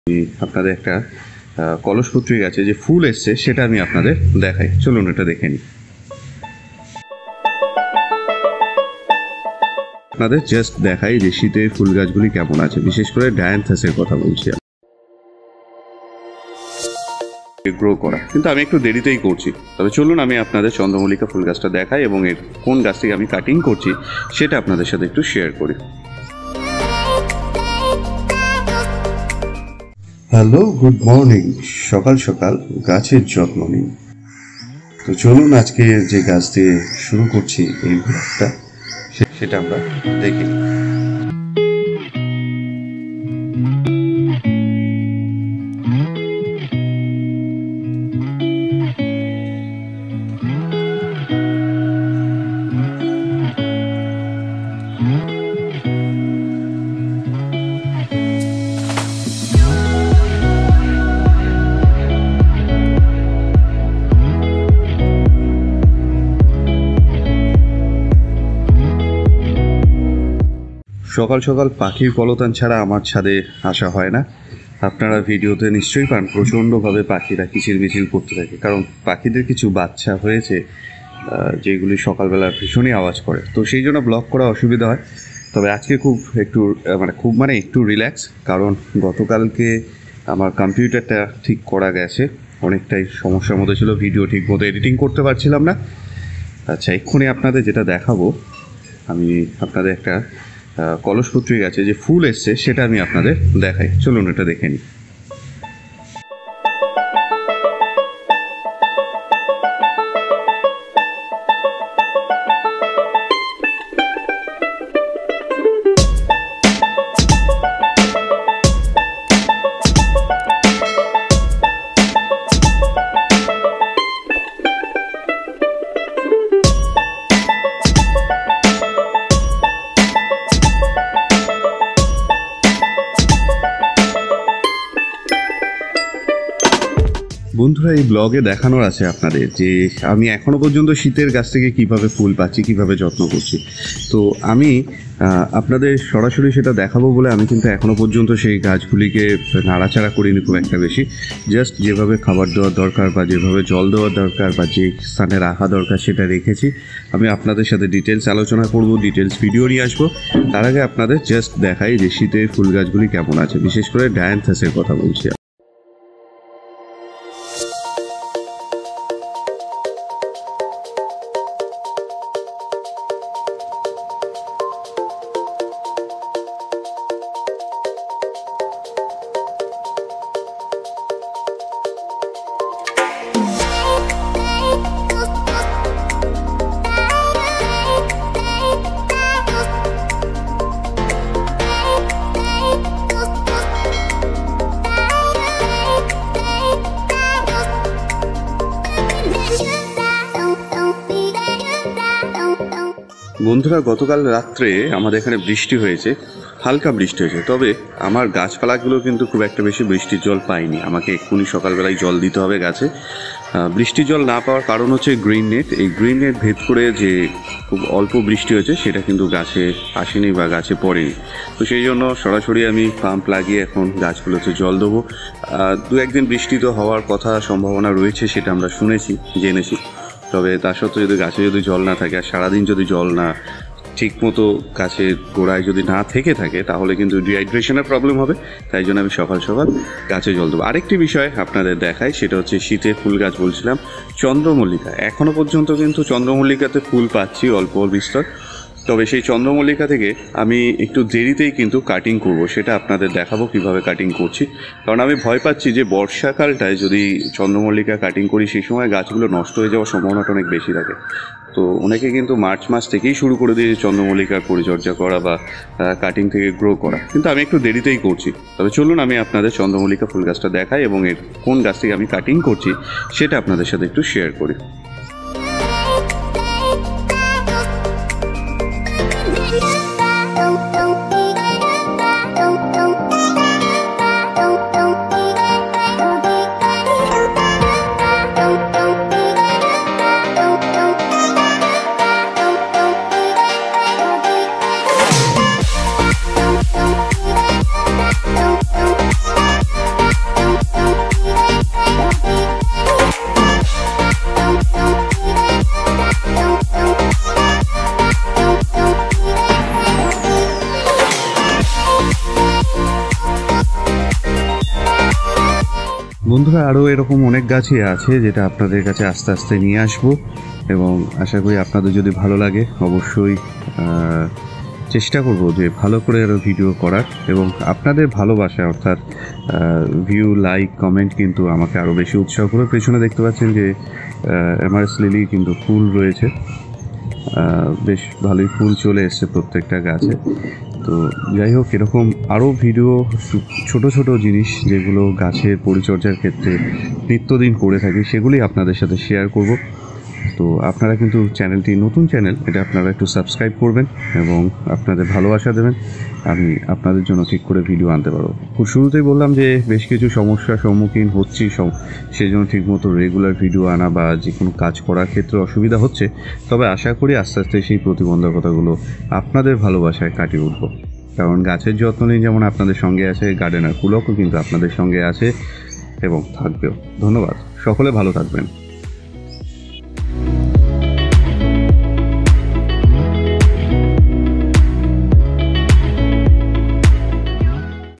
আপনাদের একটা কলসপত্রী গাছে যে ফুল এসছে সেটা আমি আপনাদের দেখাই, চলুন এটা দেখে নিই। আপনাদের জাস্ট দেখাই যে শীতের ফুল গাছগুলি কেমন আছে, বিশেষ করে ডায়ান্থাসের কথা বলছি, গ্রো করা, কিন্তু আমি একটু দেরিতেই করছি। তবে চলুন আমি আপনাদের চন্দ্রমল্লিকা ফুল গাছটা দেখাই এবং এর কোন গাছ থেকে আমি কাটিং করছি সেটা আপনাদের সাথে একটু শেয়ার করি। Hello, good morning. সকাল সকাল গাছের যত্ন নিন। তো চলুন আজকে যে গাছ দিয়ে শুরু করছি এই ব্লগটা সেটা আমরা দেখি। সকাল সকাল পাখির কলতান ছাড়া আমার ছাদে আসা হয় না। আপনারা ভিডিওতে নিশ্চয়ই পান প্রচণ্ডভাবে পাখিরা কিচিরমিচির করতে থাকে, কারণ পাখিদের কিছু বাচ্চা হয়েছে যেগুলি সকালবেলা ভীষণই আওয়াজ করে, তো সেই জন্য ব্লগ করা অসুবিধা হয়। তবে আজকে খুব একটু রিল্যাক্স, কারণ গতকালকে আমার কম্পিউটারটা ঠিক করা গেছে, অনেকটাই সমস্যার মধ্যে ছিল, ভিডিও ঠিক মতো এডিটিং করতে পারছিলাম না। আচ্ছা, এক্ষুনি আপনাদের যেটা দেখাবো, আমি আপনাদের একটা কলসপত্রী গাছে যে ফুল এসছে সেটা আমি আপনাদের দেখাই, চলুন এটা দেখে নিই। বন্ধুরা, এই ব্লগে দেখানোর আছে আপনাদের যে আমি এখনও পর্যন্ত শীতের গাছ থেকে কিভাবে ফুল পাচ্ছি, কিভাবে যত্ন করছি। তো আমি আপনাদের সরাসরি সেটা দেখাবো বলে আমি কিন্তু এখনও পর্যন্ত সেই গাছগুলিকে নাড়াচাড়া করিনি খুব একটা বেশি। জাস্ট যেভাবে খাবার দেওয়ার দরকার বা যেভাবে জল দেওয়ার দরকার বা যে স্থানে রাখা দরকার সেটা রেখেছি। আমি আপনাদের সাথে ডিটেলস আলোচনা করব, ডিটেলস ভিডিও নিয়ে আসবো। তার আগে আপনাদের জাস্ট দেখাই যে শীতের ফুল গাছগুলি কেমন আছে, বিশেষ করে ডায়ান্থাসের কথা বলছি। বন্ধুরা, গতকাল রাত্রে আমাদের এখানে বৃষ্টি হয়েছে, হালকা বৃষ্টি হয়েছে, তবে আমার গাছপালাগুলো কিন্তু খুব একটা বেশি বৃষ্টির জল পাইনি। আমাকে এক্ষুনি সকালবেলায় জল দিতে হবে গাছে। বৃষ্টির জল না পাওয়ার কারণ হচ্ছে গ্রিন নেট। এই গ্রিন নেট ভেদ করে যে খুব অল্প বৃষ্টি হয়েছে সেটা কিন্তু গাছে আসেনি বা গাছে পড়েনি। তো সেই জন্য সরাসরি আমি পাম্প লাগিয়ে এখন গাছগুলোতে জল দেবো। দু একদিন বৃষ্টি তো হওয়ার কথা, সম্ভাবনা রয়েছে, সেটা আমরা জেনেছি। তবে তা সত্ত্বেও যদি গাছে যদি জল না থাকে আর সারাদিন যদি জল না ঠিক মতো গাছের গোড়ায় যদি না থেকে থাকে, তাহলে কিন্তু ডিহাইড্রেশনের প্রবলেম হবে। তাই জন্য আমি সকাল সকাল গাছে জল দেবো। আরেকটি বিষয় আপনাদের দেখাই, সেটা হচ্ছে শীতের ফুল গাছ বলছিলাম, চন্দ্রমল্লিকা। এখনও পর্যন্ত কিন্তু চন্দ্রমল্লিকাতে ফুল পাচ্ছি অল্প বিস্তর। তবে সেই চন্দ্রমল্লিকা থেকে আমি একটু দেরিতেই কিন্তু কাটিং করব, সেটা আপনাদের দেখাবো কিভাবে কাটিং করছি। কারণ আমি ভয় পাচ্ছি যে বর্ষাকালটায় যদি চন্দ্রমল্লিকা কাটিং করি, সেই সময় গাছগুলো নষ্ট হয়ে যাওয়ার সম্ভাবনাটা অনেক বেশি থাকে। তো অনেকে কিন্তু মার্চ মাস থেকেই শুরু করে দিয়ে চন্দ্রমল্লিকার পরিচর্যা করা বা কাটিং থেকে গ্রো করা, কিন্তু আমি একটু দেরিতেই করছি। তবে চলুন আমি আপনাদের চন্দ্রমল্লিকা ফুল গাছটা দেখাই এবং এর কোন গাছ থেকে আমি কাটিং করছি সেটা আপনাদের সাথে একটু শেয়ার করি। বন্ধুরা আরও এরকম অনেক গাছই আছে যেটা আপনাদের কাছে আস্তে আস্তে নিয়ে আসবো, এবং আশা করি আপনাদের যদি ভালো লাগে অবশ্যই চেষ্টা করব যে ভালো করে আরও ভিডিও করার, এবং আপনাদের ভালোবাসা অর্থাৎ ভিউ, লাইক, কমেন্ট কিন্তু আমাকে আরও বেশি উৎসাহ করে। পেছনে দেখতে পাচ্ছেন যে অ্যামারাস লিলি কিন্তু ফুল রয়েছে, বেশ ভালোই ফুল চলে এসছে প্রত্যেকটা গাছে। তো যাই হোক, এরকম আরও ভিডিও, ছোট ছোট জিনিস যেগুলো গাছের পরিচর্যার ক্ষেত্রে নিত্যদিন করে থাকি সেগুলি আপনাদের সাথে শেয়ার করব। তো আপনারা কিন্তু চ্যানেলটি নতুন চ্যানেল, এটা আপনারা একটু সাবস্ক্রাইব করবেন এবং আপনাদের ভালোবাসা দেবেন, আমি আপনাদের জন্য ঠিক করে ভিডিও আনতে পারবো। খুব শুরুতেই বললাম যে বেশ কিছু সমস্যার সম্মুখীন হচ্ছি, সেই জন্য ঠিকমতো রেগুলার ভিডিও আনা বা যে কোনো কাজ করার ক্ষেত্রে অসুবিধা হচ্ছে। তবে আশা করি আস্তে আস্তে সেই প্রতিবন্ধকতাগুলো আপনাদের ভালোবাসায় কাটিয়ে উঠবো। কারণ গাছের যত্ন নিয়ে যেমন আপনাদের সঙ্গে আছে, গার্ডেনার পুলকও কিন্তু আপনাদের সঙ্গে আছে এবং থাকবেও। ধন্যবাদ, সকলে ভালো থাকবেন।